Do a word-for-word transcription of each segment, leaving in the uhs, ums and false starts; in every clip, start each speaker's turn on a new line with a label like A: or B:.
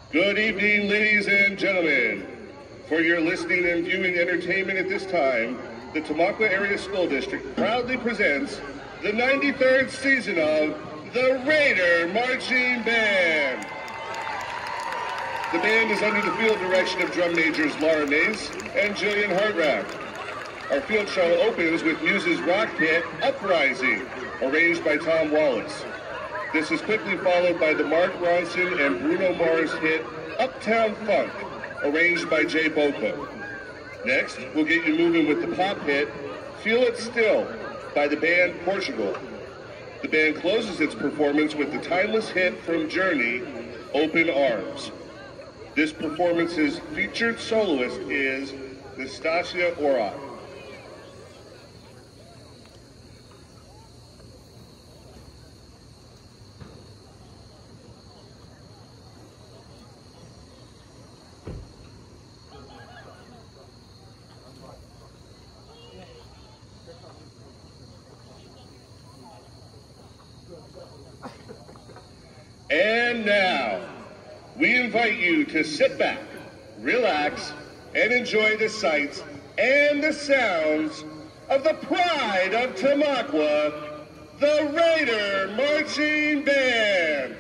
A: Good evening, ladies and gentlemen. For your listening and viewing entertainment at this time, the Tamaqua Area School District proudly presents the ninety-third season of the Raider Marching Band. The band is under the field direction of drum majors Laura Mace and Jillian Hartrack. Our field show opens with Muse's rock hit, Uprising, arranged by Tom Wallace. This is quickly followed by the Mark Ronson and Bruno Mars hit, Uptown Funk, arranged by Jay Boca. Next, we'll get you moving with the pop hit, Feel It Still, by the band Portugal. The band closes its performance with the timeless hit from Journey, Open Arms. This performance's featured soloist is Nastasia Orok. And now, we invite you to sit back, relax, and enjoy the sights and the sounds of the pride of Tamaqua, the Raider Marching Band.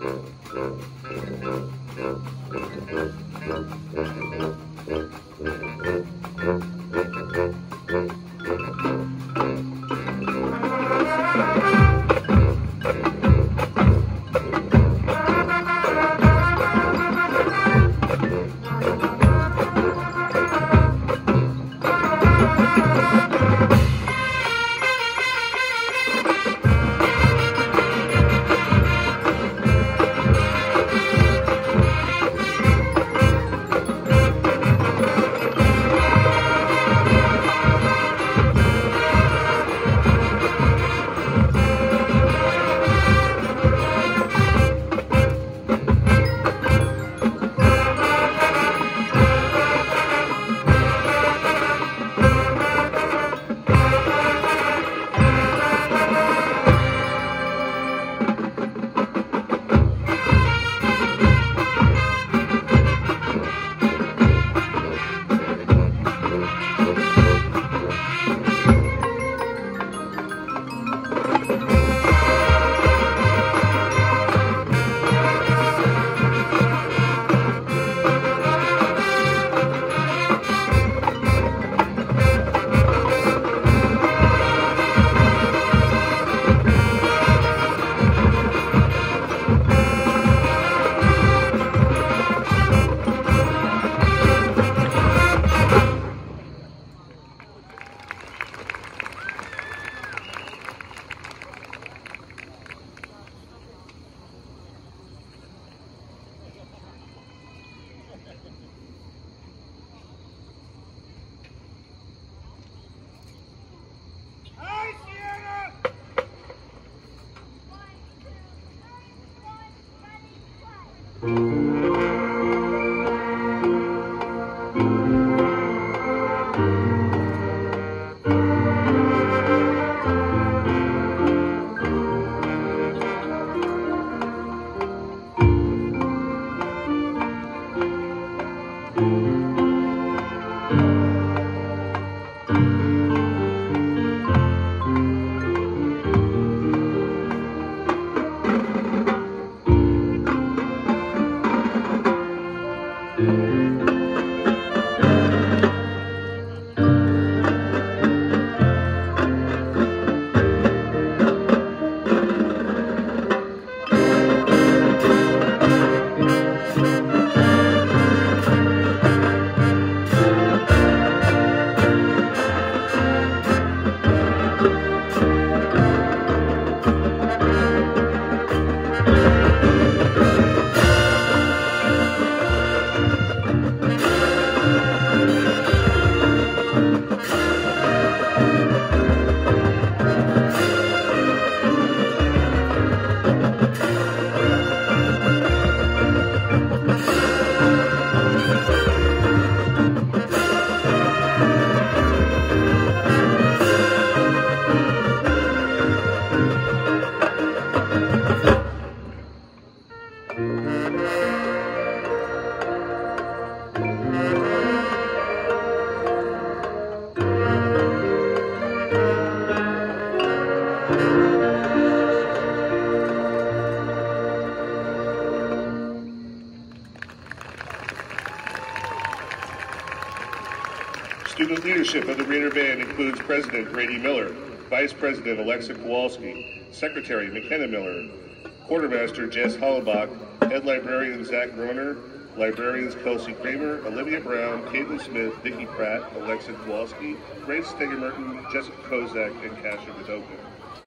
A: Student leadership of the Raider Band includes President Brady Miller, Vice President Alexa Kowalski, Secretary McKenna Miller, Quartermaster Jess Hollabach, Head Librarian Zach Groner, Librarians Kelsey Kramer, Olivia Brown, Caitlin Smith, Vicki Pratt, Alexa Kowalski, Grace Stegemerton, Jessica Kozak, and Kasia Vidoka.